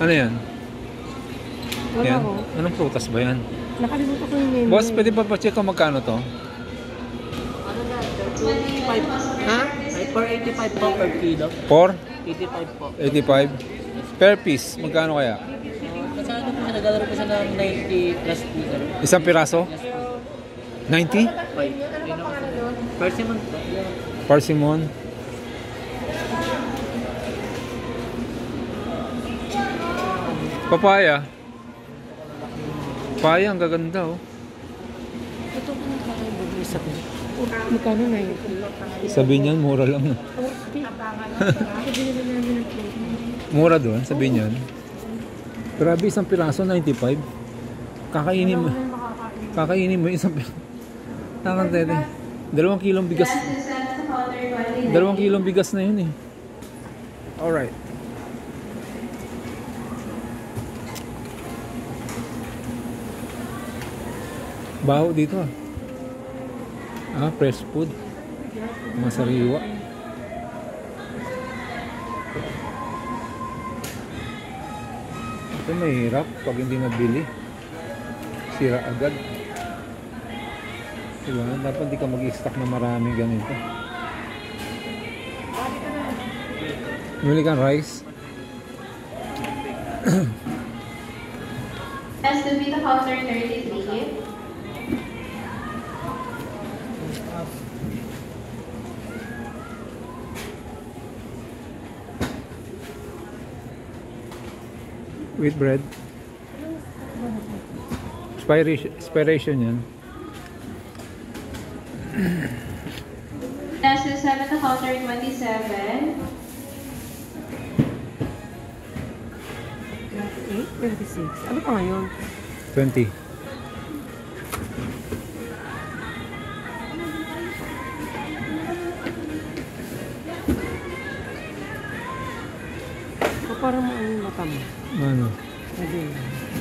Ano yan? Wala Yan? ko. Anong prutas ba yan? Nakalimutan ko yung menu. Boss, pwede ba pa-check kung magkano to? Ano na? 25. Ha? Ay, per 85 po per kilo. For? 85 po. 85? Per piece, magkano kaya? Kasi ano po siya, naglalaro po siya ng 90 plus kilo. Isang piraso? Yes po. 90? 5. Persimmon po. Parsimon? Papaya? Papaya, ang gaganda oh. Ito ko na kaya yung isa ko. Magkano na yun? Sabihin niyan, mura lang. Mura doon, sabihin niyan. Grabe, isang piraso, 95. Kakainin mo isang piraso. Nakantete. 2 kilong bigas. 2 kilong bigas na yun eh. Alright. Baho dito ah. Fresh food. Mga sariwa. Ito mahirap pag hindi nabili. Sira agad. Diba? Dapat di ka mag-stock na marami ganito. Bumili kang rice. Has to be the counter 33. With bread. Expiration yan. Has to 7 the counter 27. 26. Ano pa ngayon? 20. O parang maano mata mo? Ano? Ayun.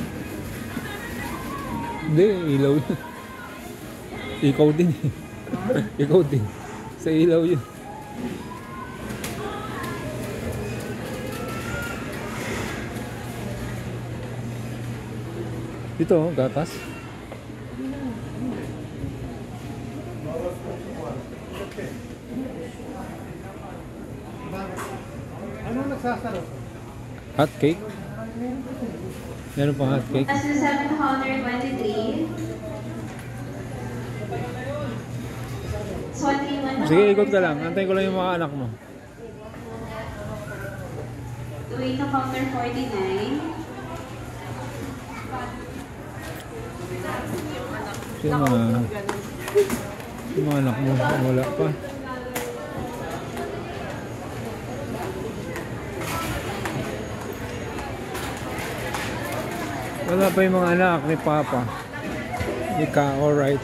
Hindi, ilaw yun. Ikaw din eh. Ikaw din. Sa ilaw yun. Dito, oh, gatas. Ano nagsasaro? Hot cake. Meron pang hot cake. Has to 7 the counter 23. So, 31 the Sige, counter ikot ka lang. 7. Antayin ko lang yung mga anak mo. 28 the counter 49. Yung mga anak mo, wala pa. Wala pa yung mga anak ni Papa. Ika, alright.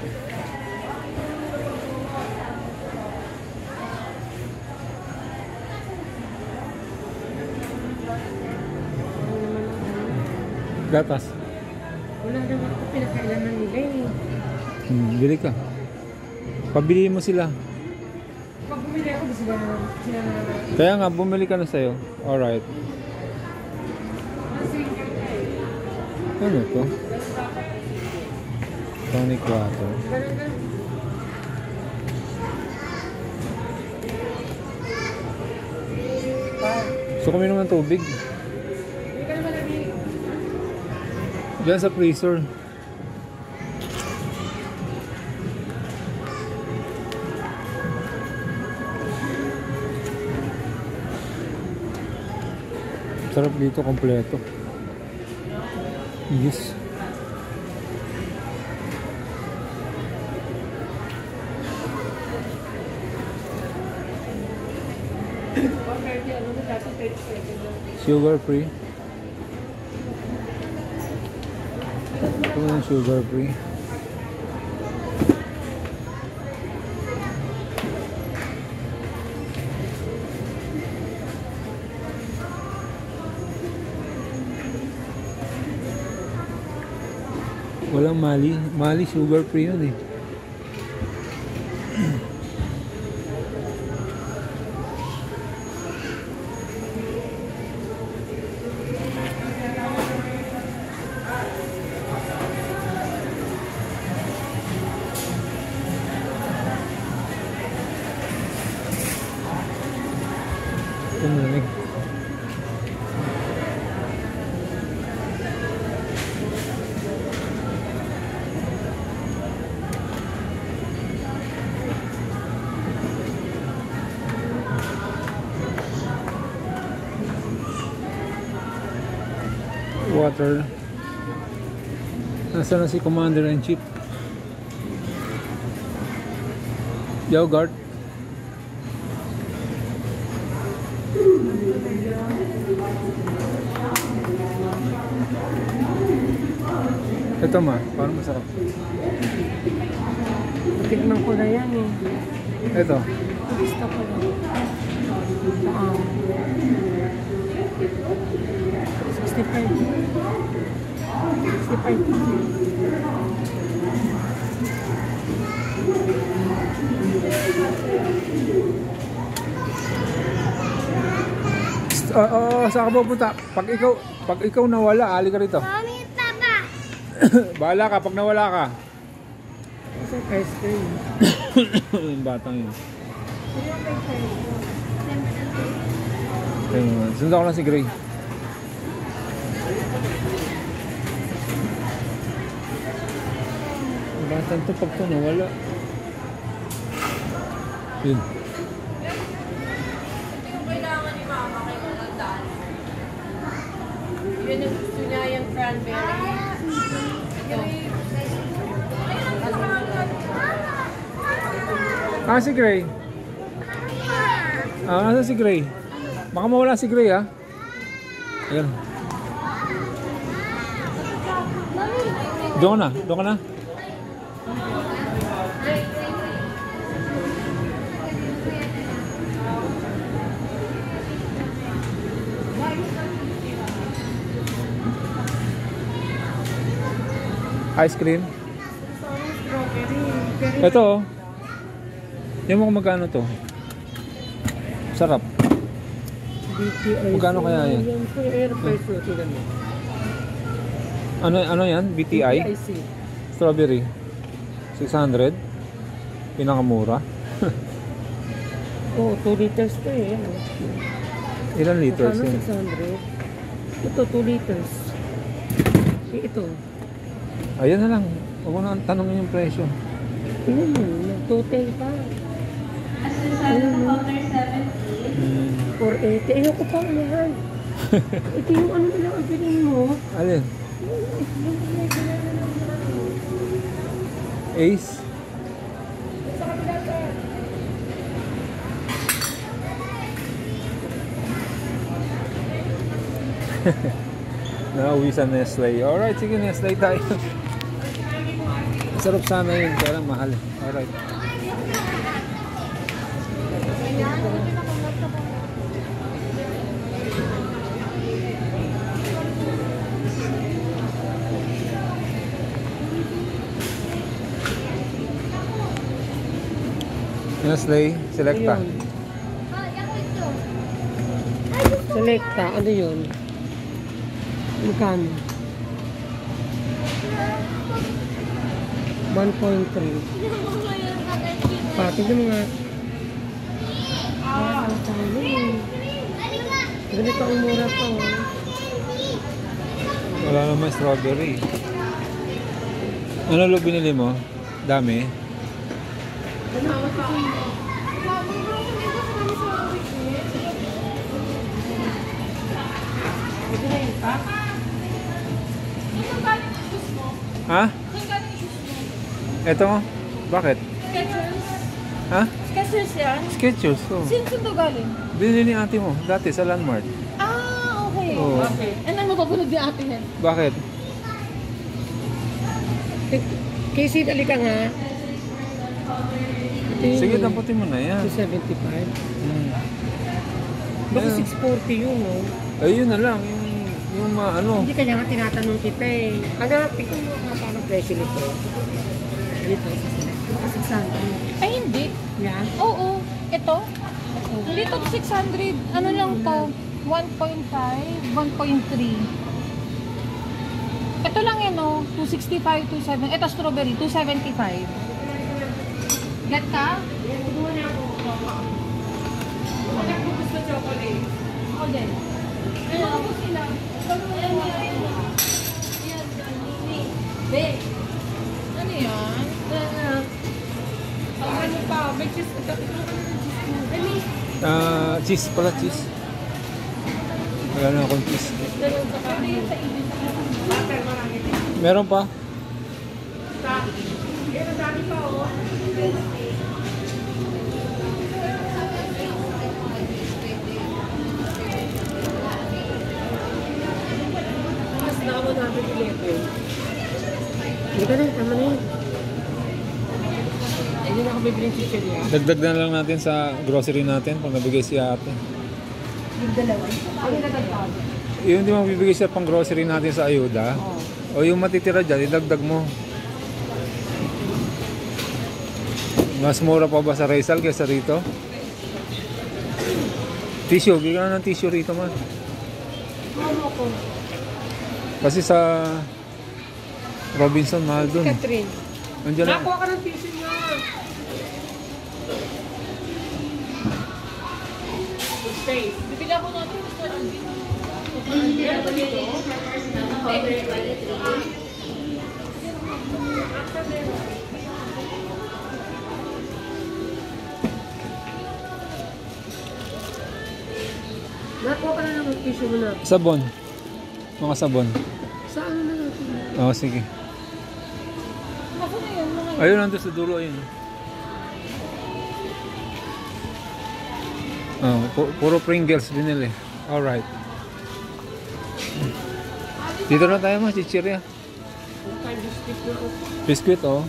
Gatas. Wala naman ako pinakailanan nila eh. Bili ka. Pabili mo sila. Pag bumili ako, sila na Kaya nga, bumili ka na sa'yo. Alright. Ano to? Tonic water. So, kuminom ng tubig. Diyan sa freezer. Sarap dito, kompleto. Yes. Sugar free. Ito yung sugar free. Walang mali. Mali sugar free yun eh. Water. Nasaan na si Commander-in-Chief? Yogurt. Ito ma, parang masarap. Tikman ko na yan eh. Ito. Gusto ko na. 65. 65. Saan ka pupunta? Pag ikaw nawala, ali ka rito. Mami, Papa. Bahala ka pag nawala ka. Isang ice cream. Yung batang yun. Ayun, sundan ko lang si Gray. Yung batang to pag to nawala. Yun. Yun yung gusto niya, yung cranberry. Si Gray. Nasa si Gray? Baka mawala si Gray ha. Ayan. Doon ka na, doon ka na. Ice cream. Ito oh. Yung mo kung magkano to? Sarap. BTIC. Magkano kaya yan? Yan po yung air price na tingnan mo. Ano yan? BTI? BTIC. Strawberry. 600. Pinakamura. Oo, 2 liters to eh. Yan. Ilan liters Magkano? yun? 600. Ito, 2 liters. Eh, ito. Ayan na lang. Huwag mo na tanongin yung presyo. Tingnan mo, nag-total pa. Assistant to counter 70. 480. Ayoko pa yan. Ito yung ano na lang ang bilhin mo. Alin? Ace? Nauwi sa Nestle. Alright, sige Nestle tayo. Sarap sana yun, pero mahal. Alright. Nestle, Selecta. Ayun. Selecta, ano yun? Magkano? 1.3. Pati na mga ganito ang mura pa. Wala naman strawberry. Ano lo binili mo? Dami? Ha? Eto mo? Bakit? Skechers. Ha? Skechers yan? Skechers. Oh. Sino ito galing? Binili ni ate mo dati sa Landmark. Ah, okay. Oo. Okay. And ano mapapanood ni ate yan? Bakit? Casey, dali ka nga. Sige, damputin mo na yan. 275. Hmm. Baka Yeah. 640 yun, no? Ayun na lang. Yung ano. Hindi kanya nga tinatanong kita eh. Tingnan mo nga paano presyo nito. Dito, baka 600. Ay, hindi. Yan. Oo. Ito? Hindi to 600. Ano lang to? 1.5, 1.3. Ito lang yan, no? 265, 27. Ito, strawberry, 275. Get ka? Ako gusto chocolate. Ako din. Ako sila. Be. Ano yan? Ano pa? May cheese. Cheese pala, cheese. Wala na akong cheese. Meron pa? Mas na ako natin i-level. Hindi ka na, tama na yun. Hindi na ako bibiling chichirya. Dagdag na lang natin sa grocery natin pag nabigay si ate. Yung dalawa. Ano na dagdag? Yung di magbibigay siya pang grocery natin sa ayuda. O yung matitira dyan, idagdag mo. Mas mura pa ba sa Rizal kaysa rito? Tissue, bigyan na ng tissue rito man. Kasi sa Robinson, mahal dun. Catherine. Andiyan na. Nakuha ka ng tissue niya. Space. Bibili ako natin. Nakuha ka na ng tissue mo na. Sabon. Mga sabon. Saan na natin? Oo, sige. Ako na yun. Mga Ayun, nandun sa dulo, ayun. Oh, puro Pringles binili. Alright. Dito na tayo mga chichirya. Ang kind of stick na ako. Biskuit, oh.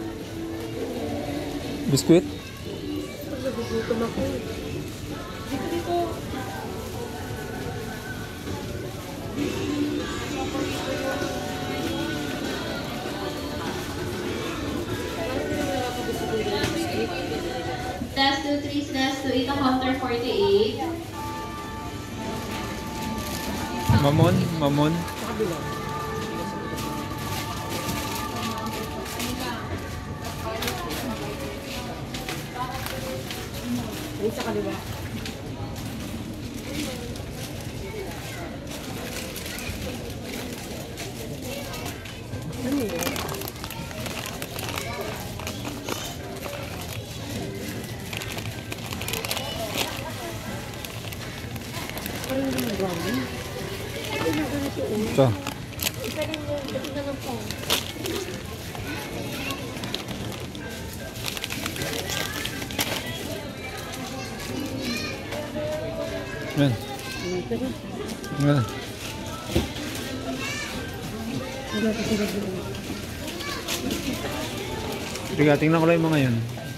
Biskuit? Pag nagugutom ako. Dito dito. Last 2, 3, last 2, 8, counter 48. Mamon, mamon. Sa kabila. Ayun sa kaliwa. Ano yun? Parang yung mga gawin. Ito. Yan. Yan. Tiga, tingnan ko lang yung mga yan.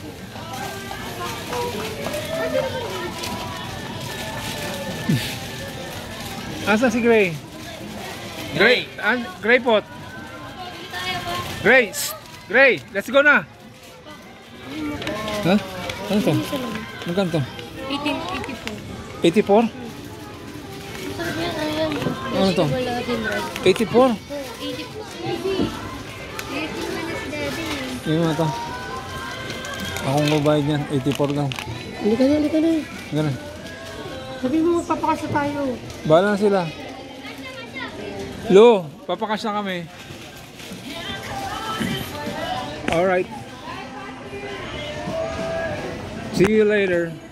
Asa si Gray? Gray! Gray pot! Gray! Gray! Let's go na! Ha? Ano to? Magkano to? 84? Ano to? 84? Yung mga to. Akong babayad niyan, 84 lang. Hindi ka na, hindi ka na. Ganun. Sabi mo, magpapakasya tayo. Bahala na sila. Lo, papakasya kami. Alright. See you later.